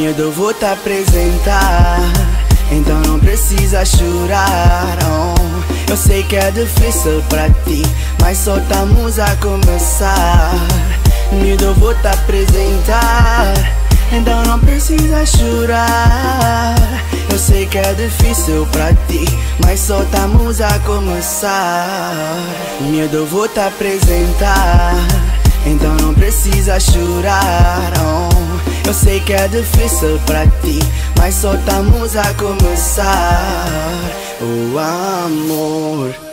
Medo eu vou te apresentar, então não precisa chorar. Oh, eu sei que é difícil pra ti, mas só estamos a começar. Medo eu vou te apresentar, então não precisa chorar. Eu sei que é difícil pra ti, mas só estamos a começar. Medo eu vou te apresentar, então não precisa chorar. Oh, eu sei que é difícil pra ti, mas só estamos a começar. Oh amor,